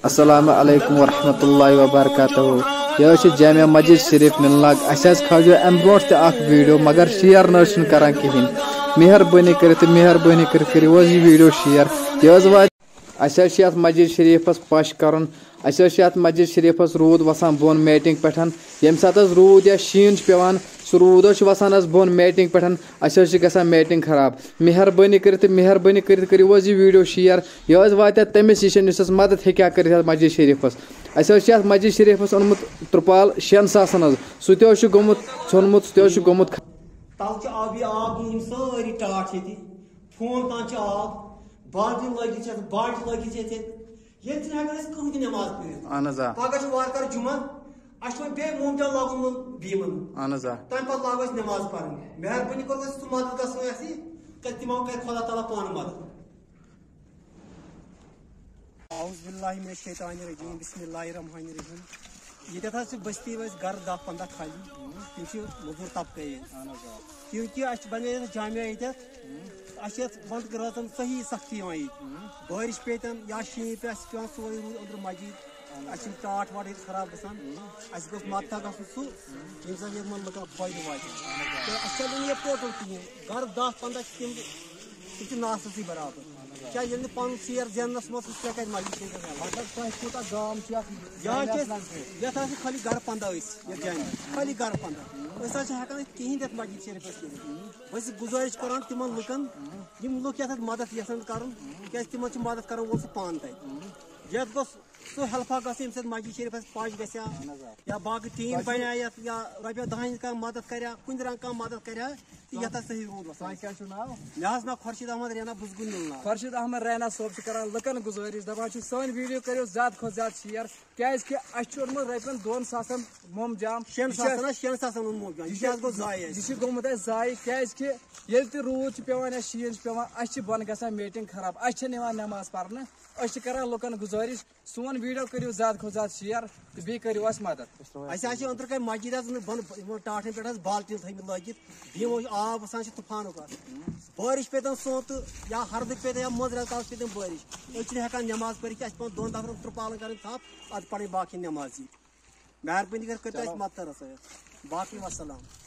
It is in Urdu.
السلام علیکم ورحمۃ اللہ وبرکاتہ یہ جامع مسجد شریف نلناگ کھجو ام برو ویڈیو مگر شیئر نہ کران کہین مہربانی کرو یہ ویڈیو شیئر یہ مسجد شریفس پش کرن مسجد شریفس رود وسان بون میٹنگ پہ یم سات رود یا شین پیوان سہ رود وسان بون میٹنگ پہ گژھان میٹنگ خراب مہربانی کرو یہ ویڈیو شیئر یہ وات تمس نش اس مدد ہیکیا کر مسجد شریفس مسجد شریفس اونمت ترپال 6 ساسن سہ تہ گومت ژھنمت سہ تہ گومت تل آبی آب ساری ٹاٹ فون تان آب بالٹین لگت بالٹہ لگت یہ کہیں تہ نماز پڑھ پگہ وار جمعہ اچھا بی مومٹا لاگن بیمن تمہ پتہ لاگ نماز پڑھ مہربانی کر سہ مدد گھن تمو کر خدا تعالیٰ پان مدد اعوذ باللہ من الشیطان الرجیم بسم اللہ الرحمن الرحیم یہ بستی ویس گھر 10-15 خالی تم مزور طبقے کیونکہ اچھا بنے جامعہ یہ ونت راتن صحیح سختی بارش پیتن یا شین پہ پیان سوری رود ادر مسجد اچھا ٹاٹ واٹ خراب گھان اس گوس مدتہ گھن سہ یم زن یمن لکن فائدہ واتہ تو اچھا یہ ٹوٹل کہین گھر 10-15 تم ناسس برابر کیا یل پن سیر زینس مز کت مسجد گام یت خالی گھر 15 جامع خالی گھر 15 ہکان کہین دت مسجد شریفس بس گزارش کران تم لکن یم لک یت مدد یسان کرن کیاز تمن مدد کرن وول سہ پان تت یت گوس سہ ہیلپا گھن یم سب مسجد شریفس پش گھا یا باقی ٹیم بنیا یت یا رۄپیہِ 10 کانٛہہ مدد کریا کُنہِ رنگ کانٛہہ مدد کریا یت صحیح روٗد وسان مےٚ حظ ناو خورشید احمد رینا بہٕ چھُس گُنٛڈ خورشید احمد رینا صٲب کران لُکن گزٲرِش دپان سٲنۍ ویڈیو کٔرِو زیادٕ کھۄتہٕ زیادٕ شِیر کیازِ کہِ اَسہِ چھُ اوٚنمُت رۄپین 2 ساسن موم جام 6 ساسن اوٚنمُت یہِ گوٚو ضایع یہِ چھُ گوٚمُت اَسہِ ضایع کیازِ کہِ ییٚلہِ تہِ روٗد چھُ پیوان یا شیٖن چھُ پیوان اَسہِ چھِ بۄنہٕ گژھان میٹنگ خراب اَسہِ چھنہٕ یِوان نٮ۪ماز پرنہٕ أسۍ چھِ کران لُکن گزٲرِش سون ویڈیو کٔرِو زیادٕ کھۄتہٕ زیادٕ شِیر تہٕ بیٚیہِ کٔرِو اَسہِ مدد اَسہِ حظ چھِ أنٛدرٕ کَنۍ مسجد حظ بۄنہٕ ٹاٹھن پٮ۪ٹھ حظ بالٹیٖن تھٲیمٕتۍ لٲگِتھ یِمو آب وسان چھِ طوفانُک بارش پیتن سونتہٕ یا ہردٕ پیتن یا منٛز رٮ۪تہٕ کالس پیتن بارش أسۍ چھِنہٕ ہٮ۪کان نٮ۪ماز پٔرِتھ اَسہِ پٮ۪وان 2 نفرن ترٛپالن کَرٕنۍ تھپھ اَدٕ پَرٕنۍ باقٕے نٮ۪ماز مہربٲنی کٔرِتھ اَسہِ مدتہٕ رسٲیِتھ باقٕے وسلام